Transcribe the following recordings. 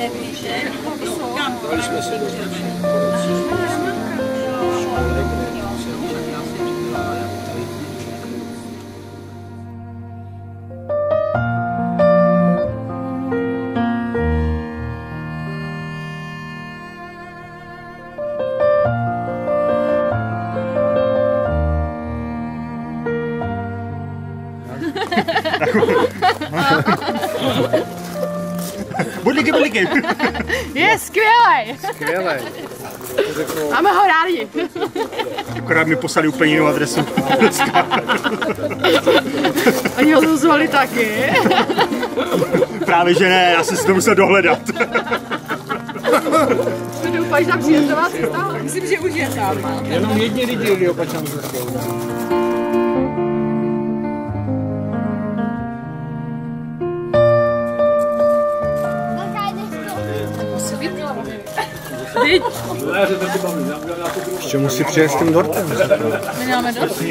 Budlíky. Je skvělej. Skvělej. Máme ho rádi. Akorát mi poslali úplně jinou adresu. Oni ho zazvali taky. Právě že ne, já jsem si to musel dohledat. Doufáš na příjezdová cesta? Myslím, že už je tam. Jenom jedni lidi jeli opačnou cestou. S čemu si přijet s tím dortem? My nemáme dort.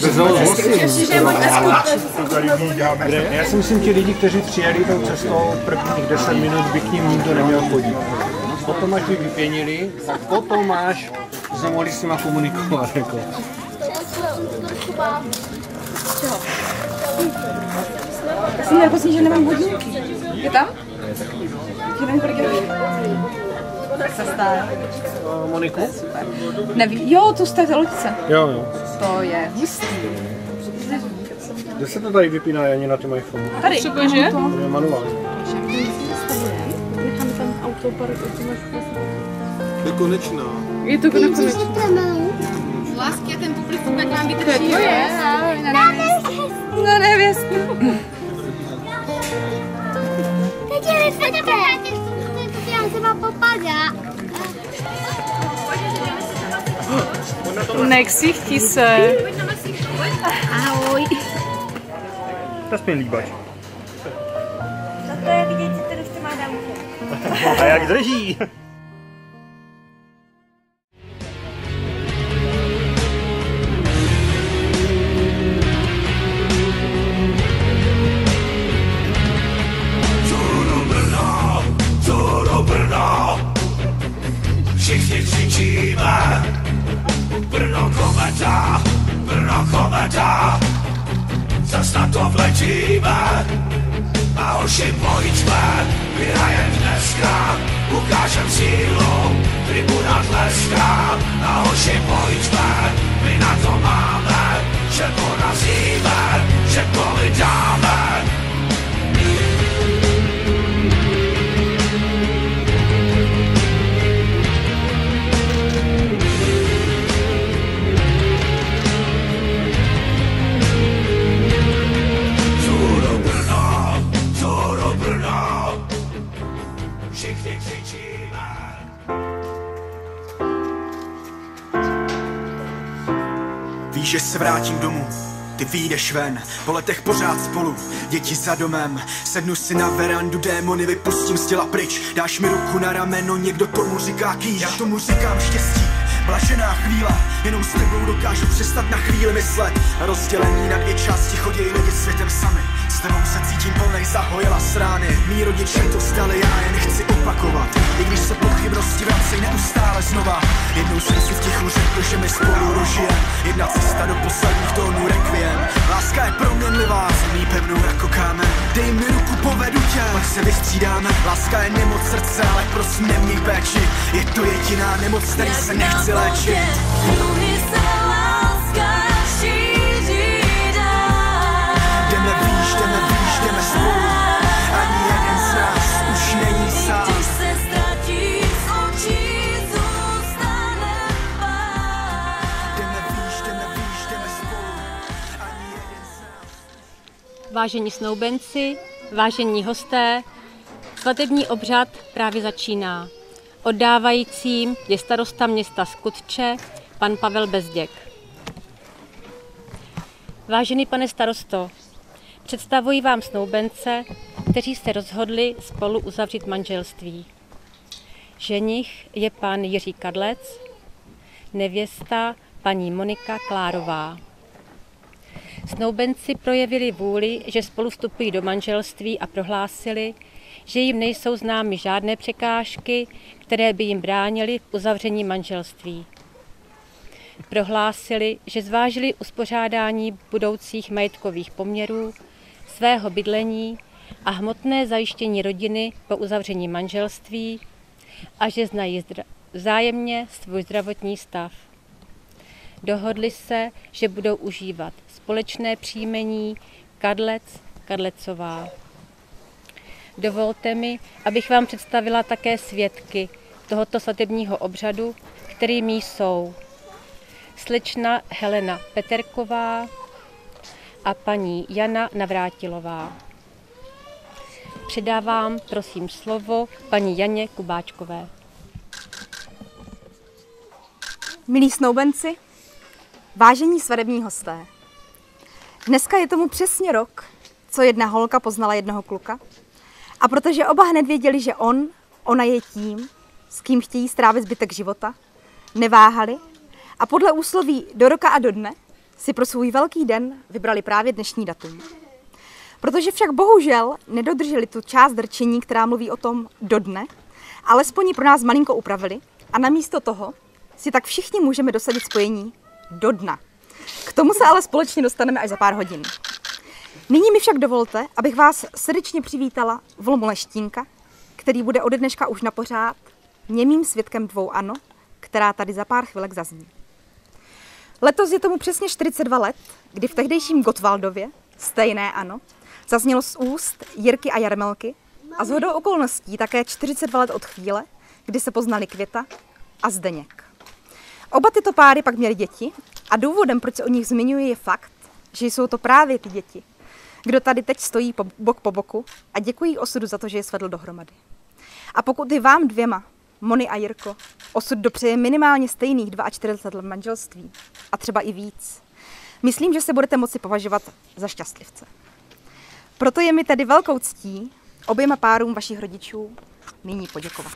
Já si myslím, ti lidi, kteří přijeli tou cestou prvních 10 minut, by k ním nikdo neměl chodit. Potom, až by vypěnili, tak potom máš, že mohli s nima komunikovat. Jako. Čeho? Já jsem nervózní, že nemám hodinky. Je tam? Je nevím, kolik je. Cesta. Moniku? Nevím. Jo, tu jste v loďce. Jo. To je hustý. Kde se to tady vypíná, ani na tom iPhone? Tady. Třeba, že? To je manuál. Necháme tam autopark, Je konečná. je to konečná. Lásky a ten publikum, jak vám vydrží. To je, na nevěstu. Teď je vysvětě, já se vám popadá. Neksichti se. Ahoj. To je líbač. To je vidět, že to ještě má dámku. A jak drží? Všichni křičíme, Brno kometa, zas na to vletíme, a hoši pojďme, vyhrajem dneska, ukážem sílu, tribuna tleská, a hoši pojďme, my na to máme, že porazíme, že povydáme. Víš, že se vrátím domů, ty vyjdeš ven, po letech pořád spolu, děti za domem. Sednu si na verandu, démony vypustím z těla pryč, dáš mi ruku na rameno, někdo tomu říká kýž. Já tomu říkám štěstí, blažená chvíle, jenom s tebou dokážu přestat na chvíli myslet. Rozdělení na dvě části chodí lidi světem sami, s tebou se cítím plnej zahojila srány. Mí rodiče to vzdali, já je nechci opakovat, i když se pochybnosti vracej neustále znova. Jednou jsem si v tichu řekl, že mi spolu rožije jedna cesta do posledních tónů requiem. Láska je proměnlivá, zemí pevnou jako kámen, dej mi ruku, povedu tě, pak se vystřídáme. Láska je nemoc srdce, ale prosím neměj péči, je to jediná nemoc, který se nechci léčit. Jdeme výš, jdeme spolu, ani jeden z nás už není sám. Když se ztratí z očí, zůstane pár. Jdeme výš, jdeme spolu, ani jeden z nás. Vážení snoubenci, vážení hosté, svatební obřad právě začíná. Oddávajícím je starosta města Skutče, pan Pavel Bezděk. Vážený pane starosto, představuji vám snoubence, kteří se rozhodli spolu uzavřít manželství. Ženich je pan Jiří Kadlec, nevěsta paní Monika Klárová. Snoubenci projevili vůli, že spolu vstupují do manželství a prohlásili, že jim nejsou známy žádné překážky, které by jim bránily v uzavření manželství. Prohlásili, že zvážili uspořádání budoucích majetkových poměrů, svého bydlení a hmotné zajištění rodiny po uzavření manželství a že znají vzájemně svůj zdravotní stav. Dohodli se, že budou užívat společné příjmení Kadlec, Kadlecová. Dovolte mi, abych vám představila také svědky tohoto svatebního obřadu, kterými jsou slečna Helena Peterková a paní Jana Navrátilová. Předávám, prosím, slovo paní Janě Kubáčkové. Milí snoubenci, vážení svadební hosté, dneska je tomu přesně rok, co jedna holka poznala jednoho kluka. A protože oba hned věděli, že ona je tím, s kým chtějí strávit zbytek života, neváhali a podle úsloví do roka a do dne si pro svůj velký den vybrali právě dnešní datum. Protože však bohužel nedodrželi tu část rčení, která mluví o tom do dne, alespoň ji pro nás malinko upravili a namísto toho si tak všichni můžeme dosadit spojení do dna. K tomu se ale společně dostaneme až za pár hodin. Nyní mi však dovolte, abych vás srdečně přivítala Vlmu Leštínka, který bude ode dneška už napořád němým svědkem dvou ano, která tady za pár chvilek zazní. Letos je tomu přesně 42 let, kdy v tehdejším Gottwaldově, stejné ano, zaznělo z úst Jirky a Jarmelky a shodou okolností také 42 let od chvíle, kdy se poznali Květa a Zdeněk. Oba tyto páry pak měly děti a důvodem, proč se o nich zmiňuji, je fakt, že jsou to právě ty děti, kdo tady teď stojí bok po boku a děkují osudu za to, že je svedl dohromady. A pokud i vám dvěma, Moni a Jirko, osud dopřeje minimálně stejných 42 let manželství a třeba i víc, myslím, že se budete moci považovat za šťastlivce. Proto je mi tedy velkou ctí oběma párům vašich rodičů nyní poděkovat.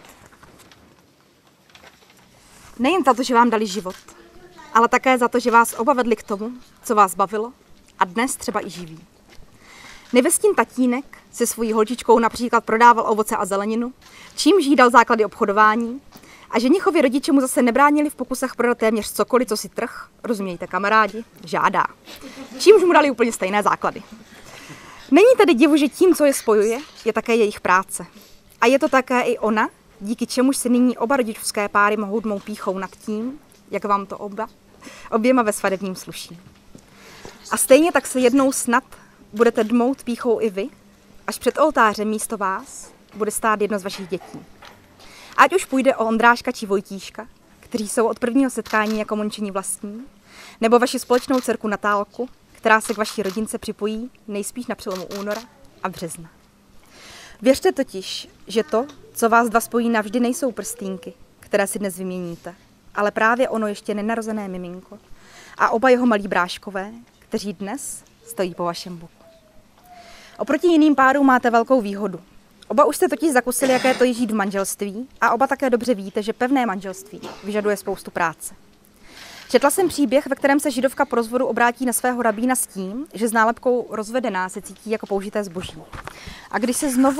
Nejen za to, že vám dali život, ale také za to, že vás oba vedli k tomu, co vás bavilo a dnes třeba i živí. Nevestin tatínek se svojí holčičkou například prodával ovoce a zeleninu, čímž jí dal základy obchodování a ženichovi rodiče mu zase nebránili v pokusech prodat téměř cokoliv, co si trh, rozumějte kamarádi, žádá. Čímž mu dali úplně stejné základy. Není tedy divu, že tím, co je spojuje, je také jejich práce. A je to také i ona, díky čemuž se nyní oba rodičovské páry mohou dmout pýchou nad tím, jak vám to oběma ve svadebním sluší. A stejně tak se jednou snad budete dmout pýchou i vy, až před oltářem místo vás bude stát jedno z vašich dětí. Ať už půjde o Ondráška či Vojtíška, kteří jsou od prvního setkání jako mončení vlastní, nebo vaši společnou dcerku Natálku, která se k vaší rodince připojí nejspíš na přelomu února a března. Věřte totiž, že to, co vás dva spojí navždy, nejsou prstýnky, které si dnes vyměníte, ale právě ono ještě nenarozené miminko a oba jeho malí bráškové, kteří dnes stojí po vašem boku. Oproti jiným párům máte velkou výhodu. Oba už jste totiž zakusili, jaké to je žít v manželství a oba také dobře víte, že pevné manželství vyžaduje spoustu práce. Četla jsem příběh, ve kterém se židovka po rozvodu obrátí na svého rabína s tím, že s nálepkou rozvedená se cítí jako použité zboží. A když se znovu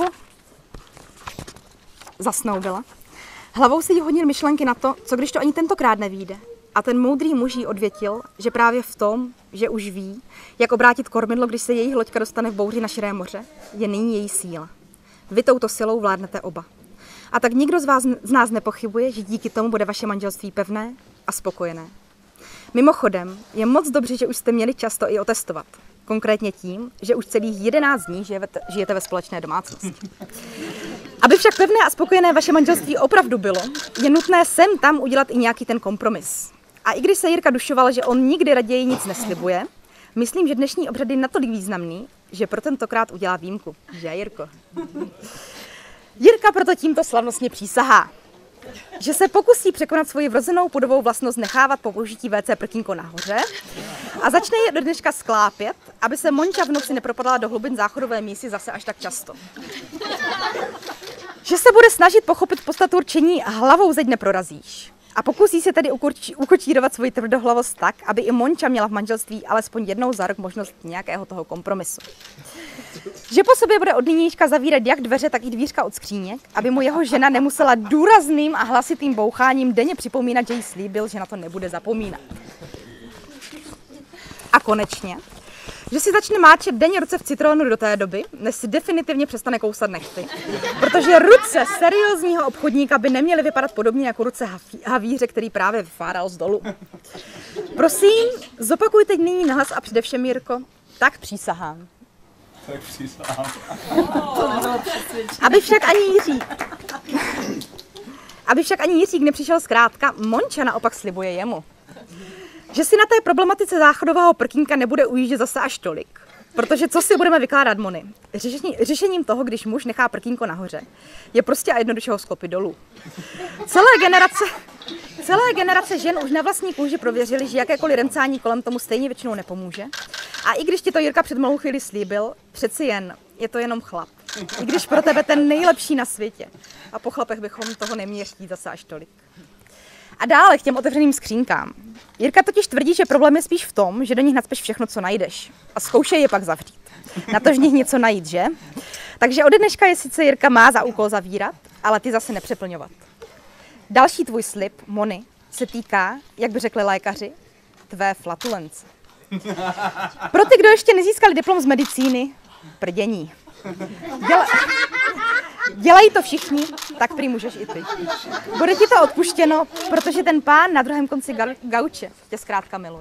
zasnoubila, hlavou si jí hodil myšlenky na to, co když to ani tentokrát nevyjde. A ten moudrý muž jí odvětil, že právě v tom, že už ví, jak obrátit kormidlo, když se jejich loďka dostane v bouři na širé moře, je nyní její síla. Vy touto silou vládnete oba. A tak nikdo z nás nepochybuje, že díky tomu bude vaše manželství pevné a spokojené. Mimochodem, je moc dobře, že už jste měli čas to i otestovat. Konkrétně tím, že už celých 11 dní žijete ve společné domácnosti. Aby však pevné a spokojené vaše manželství opravdu bylo, je nutné sem tam udělat i nějaký ten kompromis. A i když se Jirka dušoval, že on nikdy raději nic neslibuje, myslím, že dnešní obřad je natolik významný, že pro tentokrát udělá výjimku. Že, Jirko? Jirka proto tímto slavnostně přísahá, že se pokusí překonat svoji vrozenou pudovou vlastnost nechávat po použití WC prkínko nahoře a začne je do dneška sklápět, aby se Monča v noci nepropadala do hlubin záchodové mísy zase až tak často. Že se bude snažit pochopit podstatu rčení a hlavou zeď neprorazíš. A pokusí se tedy ukočírovat svoji tvrdohlavost tak, aby i Monča měla v manželství alespoň jednou za rok možnost nějakého toho kompromisu. že po sobě bude od nynějška zavírat jak dveře, tak i dvířka od skříněk, aby mu jeho žena nemusela důrazným a hlasitým boucháním denně připomínat, že jí slíbil, že na to nebude zapomínat. A konečně, že si začne máčet denně ruce v citronu do té doby, než si definitivně přestane kousat nechty. Protože ruce seriózního obchodníka by neměly vypadat podobně jako ruce havíře, který právě vyfáral z dolu. Prosím, zopakuj teď nyní nahlas a především, Jirko, tak přísahám. Tak přísahám. Aby však ani Jiřík nepřišel zkrátka, Monča naopak slibuje jemu, že si na té problematice záchodového prkínka nebude ujíždět zase až tolik. Protože co si budeme vykládat, Moni? Řešením toho, když muž nechá prkínko nahoře, je prostě a jednoduše ho sklopit dolů. Celé generace žen už na vlastní kůži prověřili, že jakékoliv remcání kolem tomu stejně většinou nepomůže. A i když ti to Jirka před malou chvíli slíbil, přeci jen je to jenom chlap. I když pro tebe ten nejlepší na světě. A po chlapech bychom toho neměli chtít zase až tolik. A dále k těm otevřeným skřínkám. Jirka totiž tvrdí, že problém je spíš v tom, že do nich nacpeš všechno, co najdeš. A zkoušej je pak zavřít. Na to v nich něco najít, že? Takže ode dneška je sice Jirka má za úkol zavírat, ale ty zase nepřeplňovat. Další tvůj slib, Moni, se týká, jak by řekli lékaři, tvé flatulence. Pro ty, kdo ještě nezískali diplom z medicíny, prdění. Dělají to všichni, tak prý můžeš i ty. Bude ti to odpuštěno, protože ten pán na druhém konci gauče tě zkrátka miluje.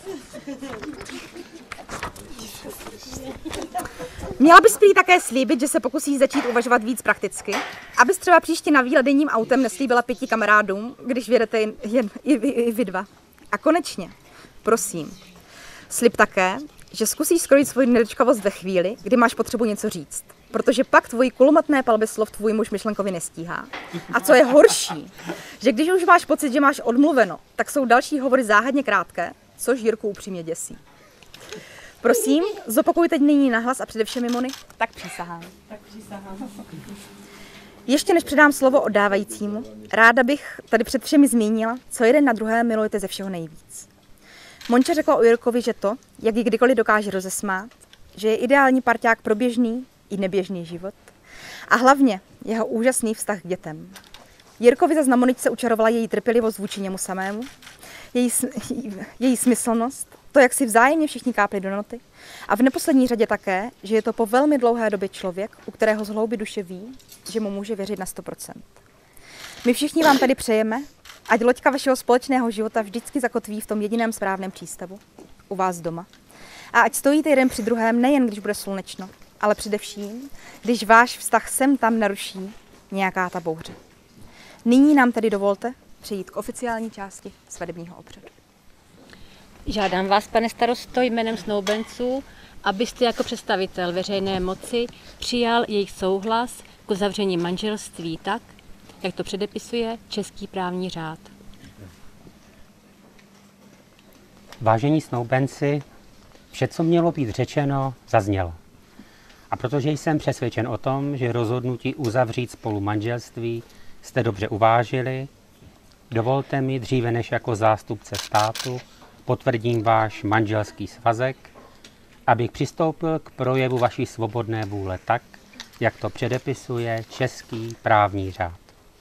Měla bys prý také slíbit, že se pokusíš začít uvažovat víc prakticky, abys třeba příště na výlet denním autem neslíbila 5 kamarádům, když vědete jen i vy dva. A konečně, prosím, slib také, že zkusíš skrojit svoji nedočkavost ve chvíli, kdy máš potřebu něco říct. Protože pak tvojí kulometné palby slov tvůj muž myšlenkově nestíhá. A co je horší, že když už máš pocit, že máš odmluveno, tak jsou další hovory záhadně krátké, což Jirku upřímně děsí. Prosím, zopakuj teď nyní nahlas a především, Moni, tak přísahám. Ještě než předám slovo oddávajícímu, ráda bych tady před všemi zmínila, co jeden na druhé milujete ze všeho nejvíc. Monča řekla o Jirkovi, že to, jak ji kdykoliv dokáže rozesmát, že je ideální parťák pro běžný i neběžný život a hlavně jeho úžasný vztah k dětem. Jirkovi zas na Moničce učarovala její trpělivost vůči němu samému, její smyslnost, to, jak si vzájemně všichni kápli do noty a v neposlední řadě také, že je to po velmi dlouhé době člověk, u kterého z hloubi duše ví, že mu může věřit na 100%. My všichni vám tady přejeme, ať loďka vašeho společného života vždycky zakotví v tom jediném správném přístavu, u vás doma. A ať stojíte jeden při druhém nejen, když bude slunečno, ale především, když váš vztah sem tam naruší nějaká ta bouře. Nyní nám tedy dovolte přejít k oficiální části svatebního obřadu. Žádám vás, pane starosto, jménem snoubenců, abyste jako představitel veřejné moci přijal jejich souhlas k uzavření manželství tak, jak to předepisuje český právní řád. Vážení snoubenci, vše, co mělo být řečeno, zaznělo. A protože jsem přesvědčen o tom, že rozhodnutí uzavřít spolu manželství jste dobře uvážili, dovolte mi dříve než jako zástupce státu potvrdím váš manželský svazek, abych přistoupil k projevu vaší svobodné vůle tak, jak to předepisuje český právní řád.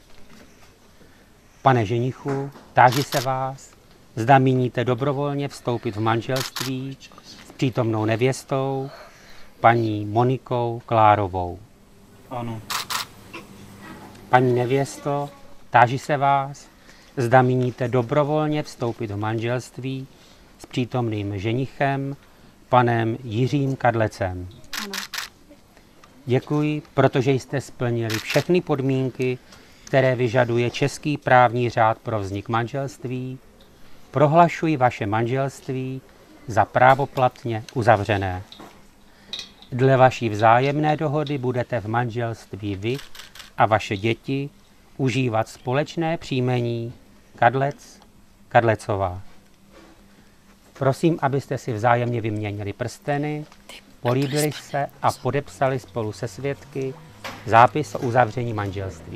Pane ženichu, táži se vás, zda míníte dobrovolně vstoupit v manželství s přítomnou nevěstou, paní Monikou Klárovou. Ano. Paní nevěsto, táži se vás, zda míníte dobrovolně vstoupit v manželství s přítomným ženichem, panem Jiřím Kadlecem. Ano. Děkuji, protože jste splnili všechny podmínky, které vyžaduje český právní řád pro vznik manželství. Prohlašuji vaše manželství za právoplatně uzavřené. Dle vaší vzájemné dohody budete v manželství vy a vaše děti užívat společné příjmení Kadlec, Kadlecová. Prosím, abyste si vzájemně vyměnili prsteny, políbili se a podepsali spolu se svědky zápis o uzavření manželství.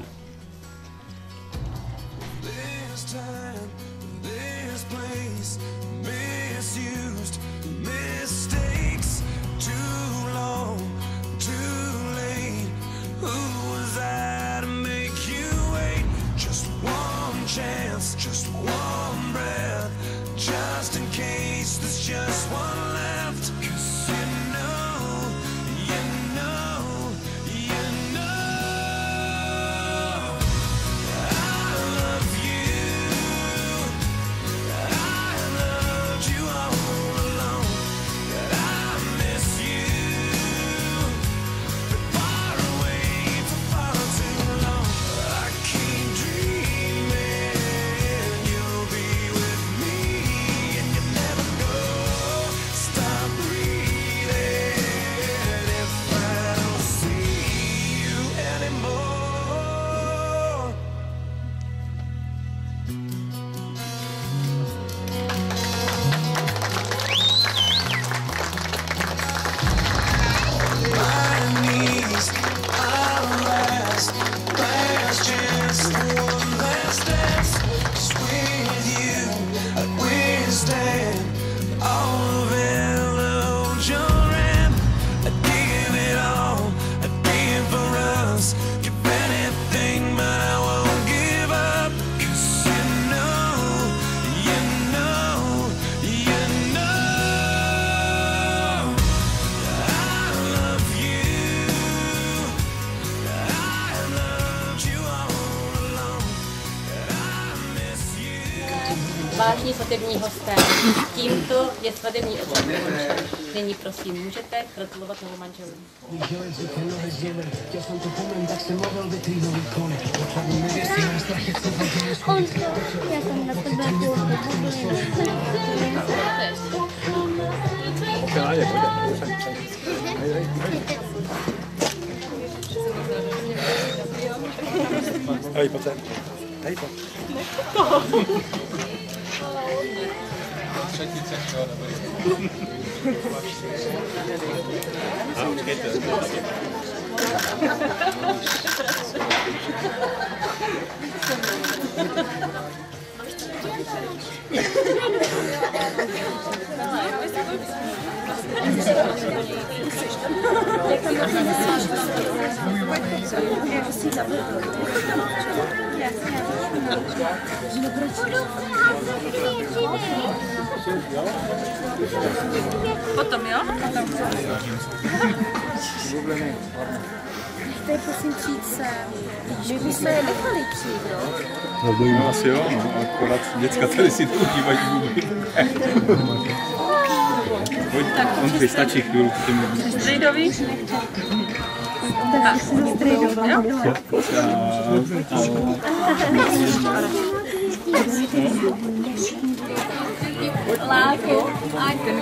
vážní svatební hosté, tímto je svatební obřad ukončen. Nyní prosím, můžete gratulovat novomanželům. Já jsem na tebe Hej, pojď sem. Hej, pojď. Potom jo? Tady prosím přijít sem. My bychom je nechali přijít, jo? No asi jo, no, akorát děcka tady si to dívají vůbec. Pojď, Ondřej, stačí chvíli. Strejdový? Tak, strejdový, jo? Láko, ať ten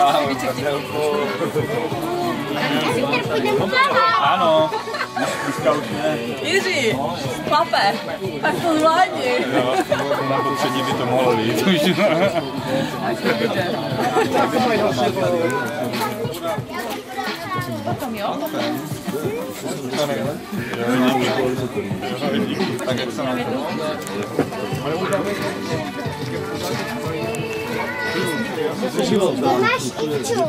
Ano, dneska už ne. Jiří, chlape, tak to zvládni. Na potředí by to mohlo být už. Potom jo? Tak jak se nám to? Máš Iču.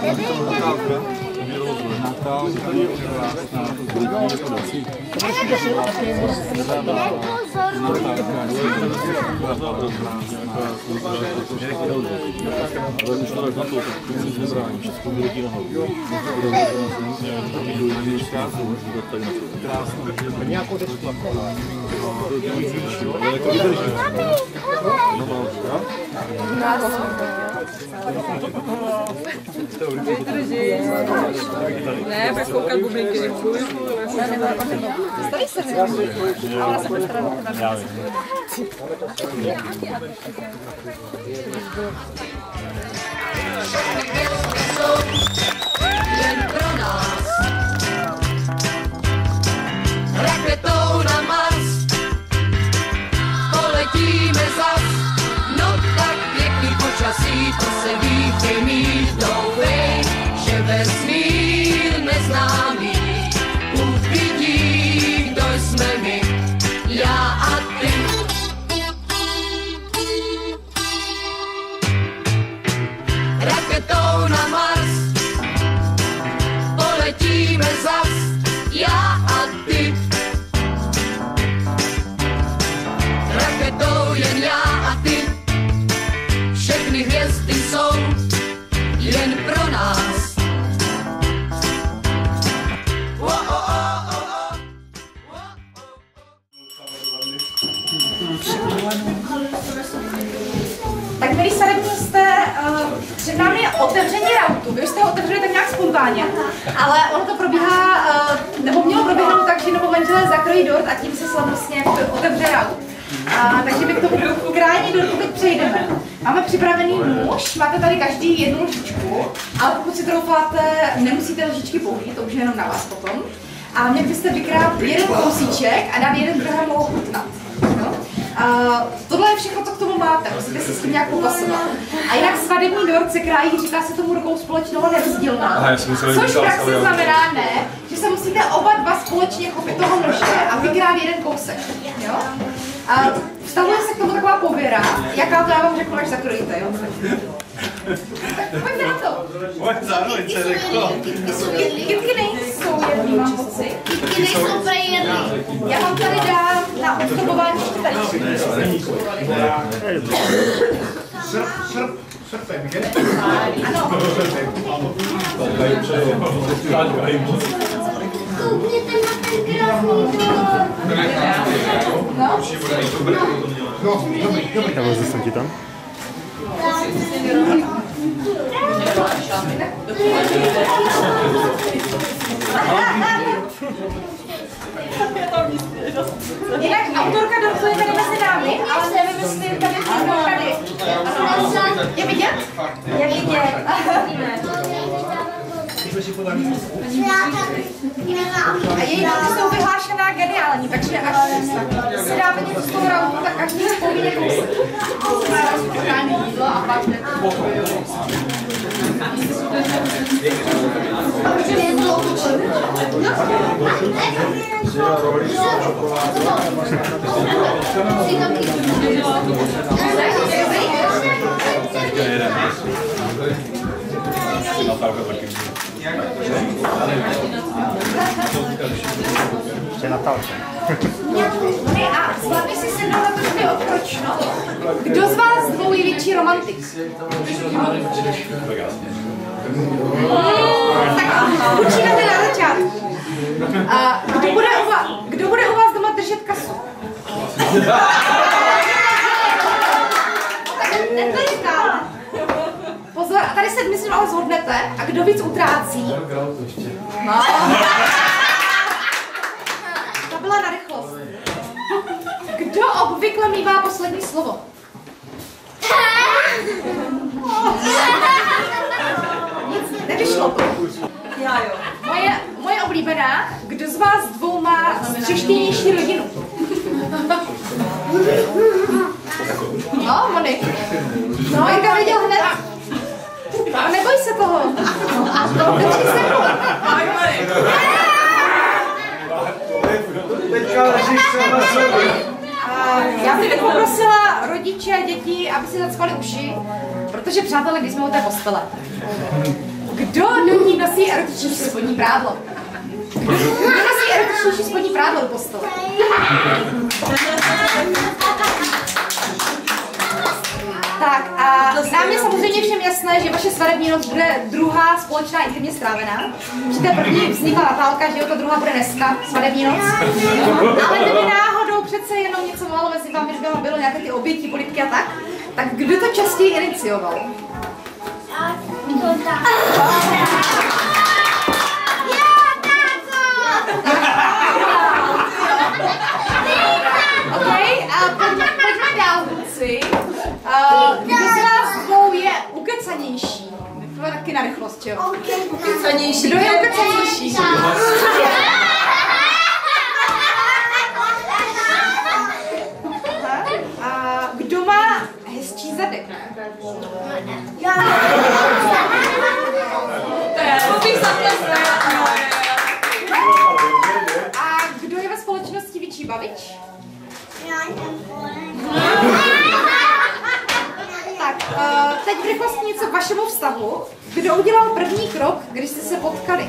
Ne, bude koukat bublinky, děkuji. Staví se mi. A ona se bude starat na tebe. Jen pro nás raketou na Mars poletíme zas. No tak pěkný počasí, to se ví, chtěj mít doufej, že vesmír neznámý uvidí, kdo jsme my, já a ty. Raketou na Mars poletíme zas, já a ty. Raketou jen já a ty. Všechny hvězdy jsou jen pro nás. Tak milí svatební hosté, před námi je otevření rautu. Vy už jste ho otevřeli tak nějak spontánně, ale ono to probíhá, nebo mělo proběhnout tak, že novomanželé zakrojí dort a tím se slavnostně otevře raut. Takže my k tomu krání dortu teď přejdeme. Máme připravený nůž, máte tady každý jednu lžičku, ale pokud si troufáte, nemusíte lžičky použít, to už je jenom na vás potom. A měli byste vykrát jeden kousíček a dát jeden druhému ochutnat. Tohle je všechno, co k tomu máte, musíte si s tím nějak popasovat. A jinak svatební dort se krájí, říká se tomu rukou společnou a nerozdílná. Což v praxi znamená ne, že se musíte oba dva společně chopit toho nože a vykrát jeden kousek. Jo? A vztahuje se k tomu taková pověra, jaká to já vám řeknu, až zakrojíte, jo? Tak pojďte na to. Zároveň se řeklo. Kytky nejsou jedný, mám pocit. Ty nejsou prej jedný. Já vám tady dám na ozdobování čtveríčky. Srpem, že? Ano. Koukněte na ten krásný dort. Já vůbec jsem ti tam. Jinak autorka dotuje tady mezi námi, ale nevím, jestli tady tady. Je vidět? Je vidět. A její noty jsou vyhlášená geniální, takže až si dáme něco z toho rautu, tak až si povíde kousek. Jídlo a pak Ještě Natálka. A zvládli si sednout na to, že mi odkročno. Kdo z vás dvou je větší romantik? Tak počínáte na začátku. Kdo bude u vás doma držet kasu? Tak netležkáme. Pozor, a tady se myslím, ale shodnete. A kdo víc utrácí? No. To byla na rychlost. Kdo obvykle mívá poslední slovo? Nic nevyšlo to. Moje oblíbená, kdo z vás dvou má střeštěnější rodinu? No, Monik. No, Jirka viděl hned. A neboj se toho. Drží se mnou. Já bych poprosila rodiče a děti, aby si zacpali uši, protože přátelé, když jsme u té postele. Kdo do ní nosí erotičnější spodní prádlo? Kdo nosí erotičnější spodní prádlo do postele? Tak a nám je samozřejmě všem jasné, že vaše svadební noc bude druhá společná intimně strávená. Že té první vznikla Natálka, že jo, ta druhá bude dneska, svadební noc. Ale kdyby náhodou přece jenom něco málo mezi vámi, že bylo nějaké ty oběti, polibky a tak kdo to častěji inicioval? OK, a pojďme dál, kluci. Kdo z vás dvou je ukecanější? To je taky na rychlost, jo? Ukecanější. Kdo je ukecanější? A kdo má hezčí zadek? A kdo je ve společnosti větší bavič? Tak, teď v rychlosti něco k vašemu vztahu. Kdo udělal první krok, když jste se potkali?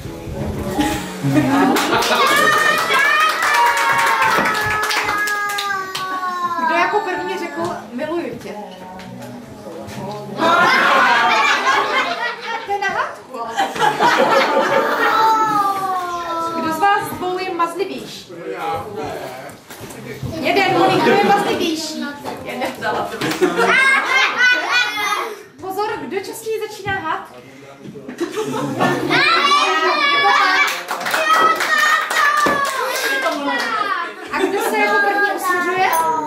Kdo jako první řekl, miluju tě? To je na hádku, ale. Kdo z vás dvou je mazlivější? Jeden, Monika, kdo je mazlivější? Pozor, kdo častěji začíná hádky? A kdo se jako první usvěřuje?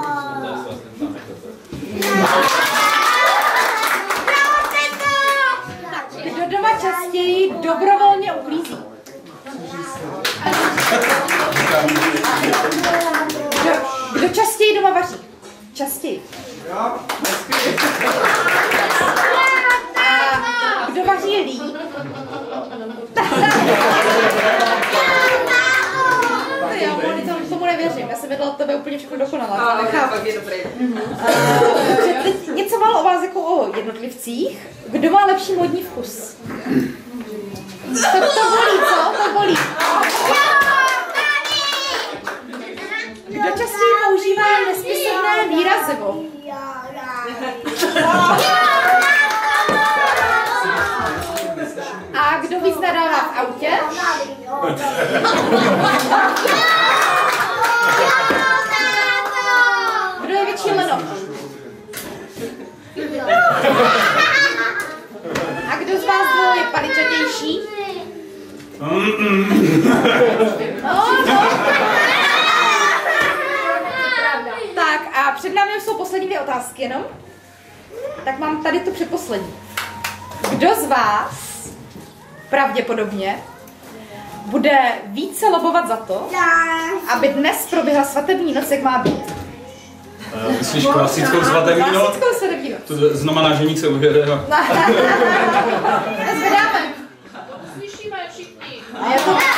Kdo doma častěji dobrovolně uklízí? Kdo častěji doma vaří? Častěji. A kdo vaří líp? Tomu nevěřím, já jsem vedla od tebe úplně všechno dokonalá. Teď něco málo o vás jako o jednotlivcích. Kdo má lepší módní vkus? To bolí, co? To bolí. Kdo častěji používá nespisovné výrazivo? A kdo víc nadává v autě? Kdo je větší leno? Tak a před námi už jsou poslední 2 otázky jenom. Tak mám tady tu předposlední. Kdo z vás pravděpodobně bude více lobovat za to, aby dnes proběhla svatební noc, jak má být? Myslíš klasickou svatební noc? Klasickou svatební noc. To znamená, že nic se ujede. Zvedáme. Slyšíme všichni. Já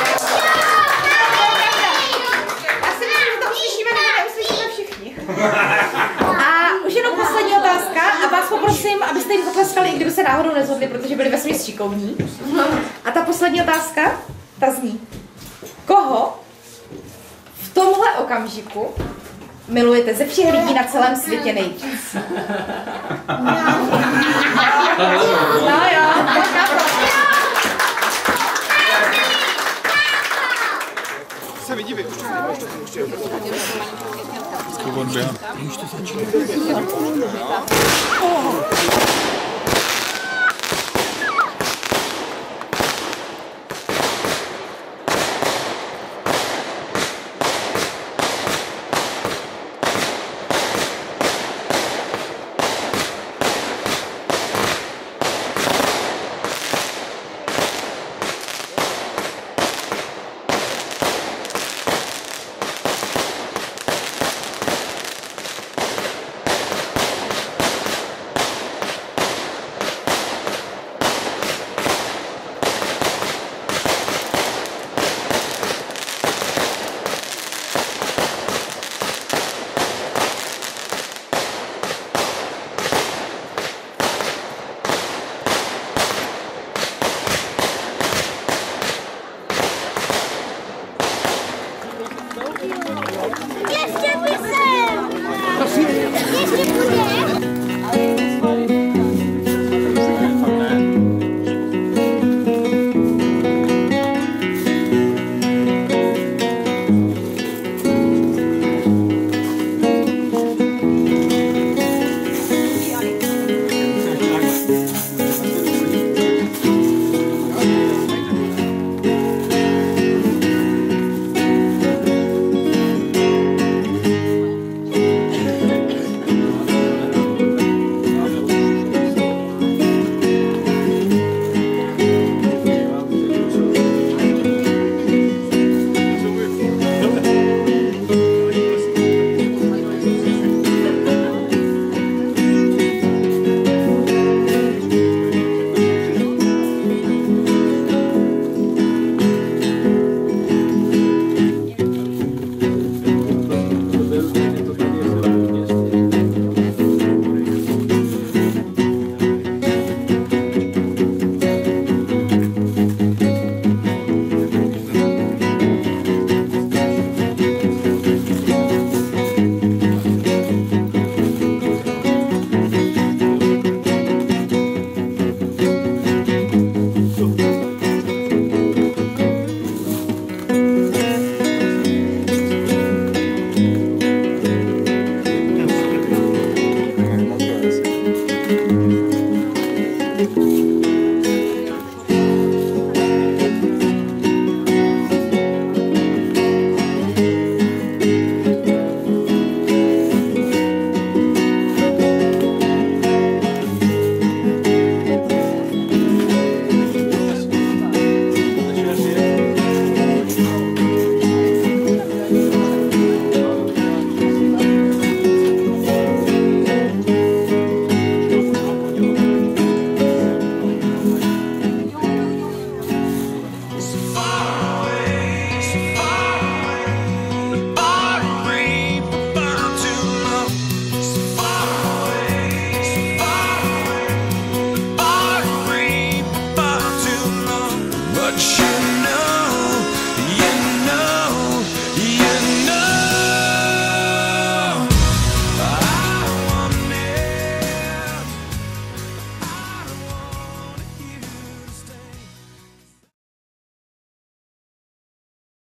si myslím, že to uslyšíme, nebo neuslyšíme všichni. A už jenom poslední otázka a vás poprosím, abyste jim zatleskali, i kdyby se náhodou nezhodli, protože byli vesměs šikovní. A ta poslední otázka, ta zní. Koho v tomhle okamžiku milujete ze všech lidí na celém světě nejvíc? No jo, se vidí, vy už to začíná. Ještě by se!